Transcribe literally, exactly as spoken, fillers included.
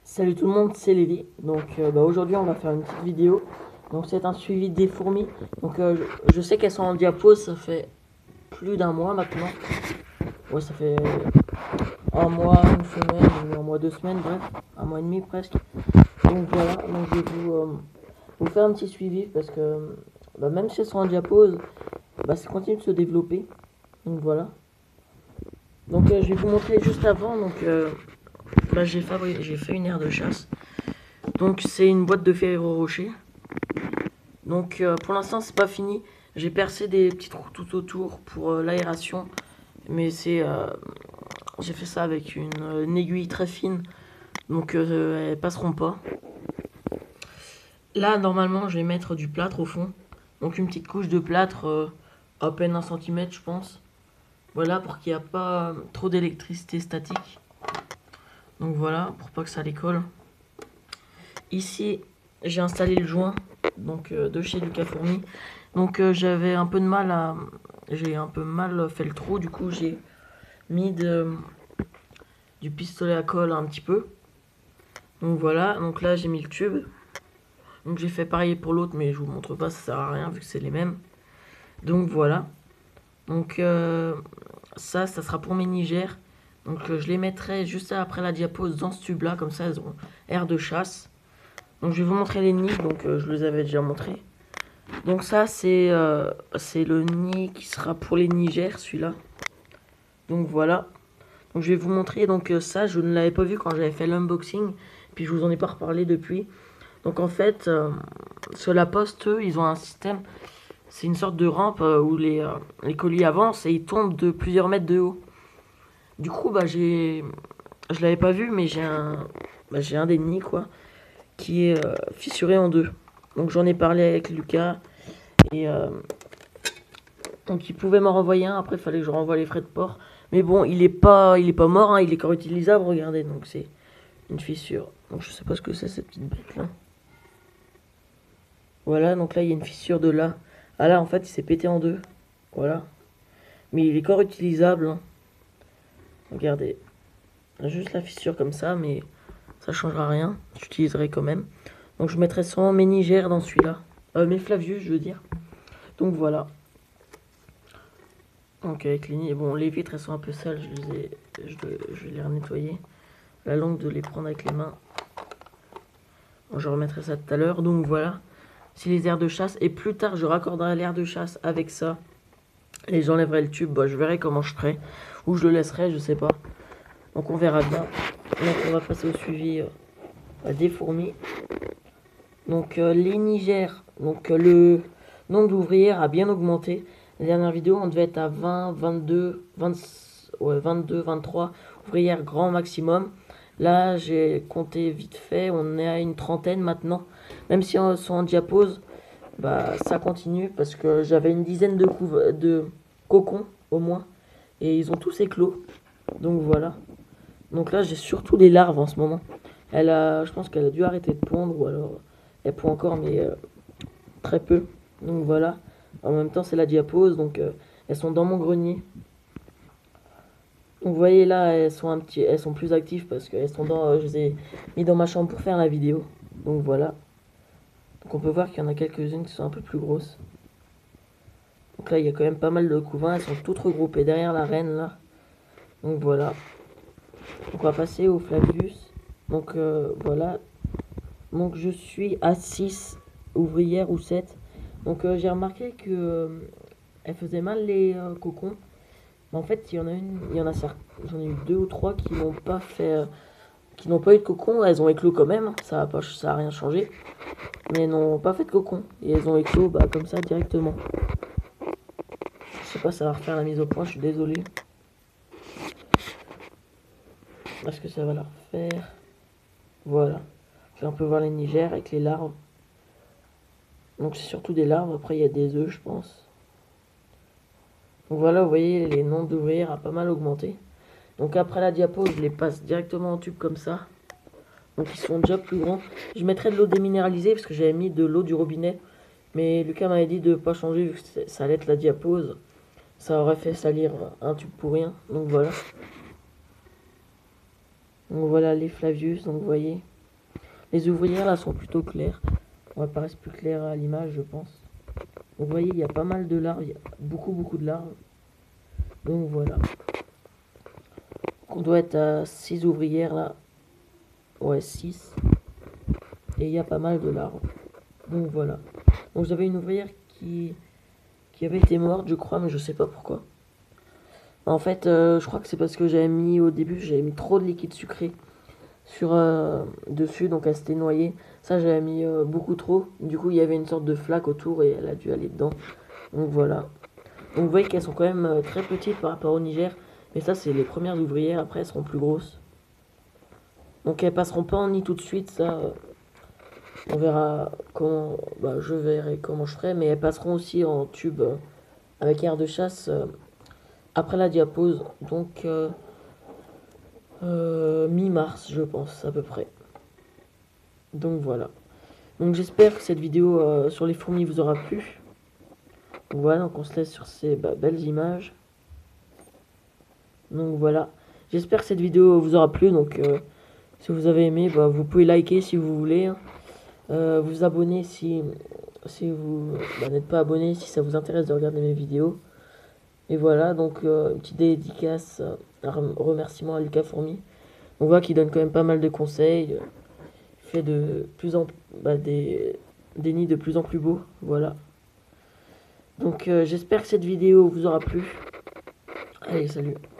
Salut tout le monde, c'est Lévi. Donc euh, bah, aujourd'hui on va faire une petite vidéo. Donc c'est un suivi des fourmis. Donc euh, je, je sais qu'elles sont en diapo, ça fait plus d'un mois maintenant. Ouais, ça fait un mois, une semaine, ou un mois, deux semaines, bref, un mois et demi presque. Donc voilà, donc je vais vous, euh, vous faire un petit suivi parce que bah, même si elles sont en diapo, bah, ça continue de se développer. Donc voilà. Donc euh, je vais vous montrer juste avant. Donc euh, bah, j'ai fabri- j'ai fait une aire de chasse. Donc c'est une boîte de Ferrero Rocher. Donc euh, pour l'instant c'est pas fini. J'ai percé des petits trous tout autour pour euh, l'aération. Mais c'est euh, j'ai fait ça avec une, euh, une aiguille très fine. Donc euh, elles passeront pas. Là normalement je vais mettre du plâtre au fond. Donc une petite couche de plâtre euh, à peine un centimètre je pense. Voilà pour qu'il n'y a pas trop d'électricité statique. Donc voilà pour pas que ça les colle. Ici j'ai installé le joint donc euh, de chez Lucas Fourmi. Donc euh, j'avais un peu de mal à j'ai un peu mal fait le trou, du coup j'ai mis de, du pistolet à colle un petit peu. Donc voilà, donc là j'ai mis le tube. Donc j'ai fait pareil pour l'autre, mais je vous montre pas, ça sert à rien vu que c'est les mêmes. Donc voilà. Donc euh, ça, ça sera pour mes nigères. Donc euh, je les mettrai juste après la diapo dans ce tube là, comme ça elles ont air de chasse. Donc je vais vous montrer les nids, donc euh, je les avais déjà montrés. Donc ça c'est euh, c'est le nid qui sera pour les nigères, celui-là. Donc voilà. Donc je vais vous montrer, donc euh, ça je ne l'avais pas vu quand j'avais fait l'unboxing, puis je vous en ai pas reparlé depuis. Donc en fait, euh, sur la poste, eux, ils ont un système, c'est une sorte de rampe euh, où les, euh, les colis avancent et ils tombent de plusieurs mètres de haut. Du coup, bah j'ai, je l'avais pas vu, mais j'ai un, bah, j'ai un des nids quoi, qui est euh, fissuré en deux. Donc j'en ai parlé avec Lucas et euh, donc il pouvait m'en renvoyer un. Après, il fallait que je renvoie les frais de port. Mais bon, il est pas, il est pas mort, hein, il est encore utilisable. Regardez, donc c'est une fissure. Donc je sais pas ce que c'est cette petite bête là. Voilà, donc là il y a une fissure de là. Ah là en fait il s'est pété en deux. Voilà. Mais il est encore utilisable, hein. Regardez. Juste la fissure comme ça, mais ça changera rien. J'utiliserai quand même. Donc je mettrai sûrement mes nigères dans celui-là. Euh, mes Flavius, je veux dire. Donc voilà. Donc avec les nids. Bon, les vitres elles sont un peu sales, je, les ai, je, je vais les nettoyer. La langue de les prendre avec les mains. Bon, je remettrai ça tout à l'heure. Donc voilà. Si les aires de chasse. Et plus tard, je raccorderai l'air de chasse avec ça. Et j'enlèverai le tube. Bah, je verrai comment je ferai. Ou je le laisserai, je sais pas. Donc on verra bien. Donc on va passer au suivi euh, des fourmis. Donc euh, les nigères. Donc euh, le nombre d'ouvrières a bien augmenté. La dernière vidéo, on devait être à vingt, vingt-deux, vingt, ouais, vingt-deux, vingt-trois ouvrières grand maximum. Là, j'ai compté vite fait, on est à une trentaine maintenant. Même si on sont en diapose, bah ça continue parce que j'avais une dizaine de, de cocons au moins. Et ils ont tous éclos. Donc voilà. Donc là, j'ai surtout des larves en ce moment. Elle a, je pense qu'elle a dû arrêter de pondre ou alors elle pond encore, mais euh, très peu. Donc voilà. En même temps, c'est la diapose, donc euh, elles sont dans mon grenier. Donc vous voyez là, elles sont un petit, elles sont plus actives parce qu'elles sont dans, euh, je les ai mis dans ma chambre pour faire la vidéo. Donc voilà. Donc on peut voir qu'il y en a quelques-unes qui sont un peu plus grosses. Donc là, il y a quand même pas mal de couvains. Elles sont toutes regroupées derrière la reine là. Donc voilà. Donc on va passer au Flavius. Donc euh, voilà. Donc je suis à six ouvrières ou sept. Donc euh, j'ai remarqué que euh, elle faisait mal les euh, cocons. Mais en fait, il y en a une, il y en a certes, j'en ai eu deux ou trois qui n'ont pas fait, euh, qui n'ont pas eu de cocon. Elles ont éclos quand même, ça a pas, ça a rien changé. Mais elles n'ont pas fait de cocon et elles ont éclos bah, comme ça directement. Je sais pas, ça va refaire la mise au point. Je suis désolé. Est-ce que ça va la refaire? Voilà. Je vais un peu voir les nigères avec les larves. Donc c'est surtout des larves. Après il y a des œufs, je pense. Donc voilà, vous voyez, les nombres d'ouvrières a pas mal augmenté. Donc après la diapo, je les passe directement en tube comme ça. Donc ils sont déjà plus grands. Je mettrai de l'eau déminéralisée parce que j'avais mis de l'eau du robinet. Mais Lucas m'avait dit de ne pas changer vu que ça allait être la diapose. Ça aurait fait salir un tube pour rien. Donc voilà. Donc voilà les Flavius, donc vous voyez. Les ouvrières là sont plutôt claires. On va paraître plus claires à l'image, je pense. Donc vous voyez, il y a pas mal de larves, il y a beaucoup beaucoup de larves. Donc voilà. On doit être à six ouvrières là. Ouais, six. Et il y a pas mal de larves. Donc voilà. Donc j'avais une ouvrière qui, qui avait été morte, je crois, mais je sais pas pourquoi. En fait, euh, je crois que c'est parce que j'avais mis au début, j'avais mis trop de liquide sucré sur euh, dessus, donc elle s'était noyée. Ça, j'avais mis euh, beaucoup trop. Du coup, il y avait une sorte de flaque autour et elle a dû aller dedans. Donc voilà. Donc vous voyez qu'elles sont quand même euh, très petites par rapport au Niger. Mais ça, c'est les premières ouvrières. Après, elles seront plus grosses. Donc elles passeront pas en nid tout de suite. Ça, euh, on verra comment. Bah, je verrai comment je ferai. Mais elles passeront aussi en tube euh, avec air de chasse euh, après la diapose. Donc euh, euh, mi-mars, je pense, à peu près. Donc voilà. Donc j'espère que cette vidéo euh, sur les fourmis vous aura plu. Donc voilà, donc on se laisse sur ces bah, belles images. Donc voilà. J'espère que cette vidéo vous aura plu. Donc euh, si vous avez aimé, bah, vous pouvez liker si vous voulez. Hein. Euh, vous abonner si, si vous bah, n'êtes pas abonné, si ça vous intéresse de regarder mes vidéos. Et voilà, donc euh, une petite dédicace, euh, un remerciement à Lucas Fourmi. On voit qu'il donne quand même pas mal de conseils. Il fait de plus en bah, des, des nids de plus en plus beaux. Voilà. Donc euh, j'espère que cette vidéo vous aura plu. Allez, salut.